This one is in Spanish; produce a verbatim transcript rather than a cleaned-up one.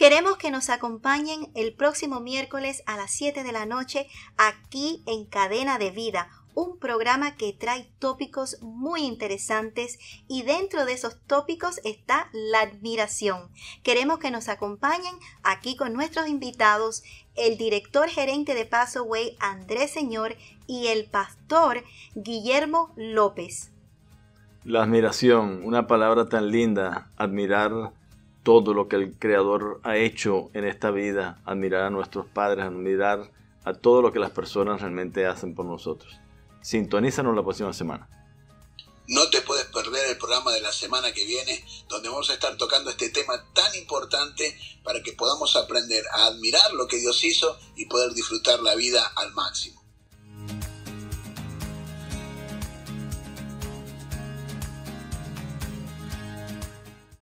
Queremos que nos acompañen el próximo miércoles a las siete de la noche aquí en Cadena de Vida, un programa que trae tópicos muy interesantes y dentro de esos tópicos está la admiración. Queremos que nos acompañen aquí con nuestros invitados, el director gerente de Passaway, Andrés Señor, y el pastor Guillermo López. La admiración, una palabra tan linda, admirar todo lo que el Creador ha hecho en esta vida, admirar a nuestros padres, admirar a todo lo que las personas realmente hacen por nosotros. Sintonízanos la próxima semana. No te puedes perder el programa de la semana que viene, donde vamos a estar tocando este tema tan importante para que podamos aprender a admirar lo que Dios hizo y poder disfrutar la vida al máximo.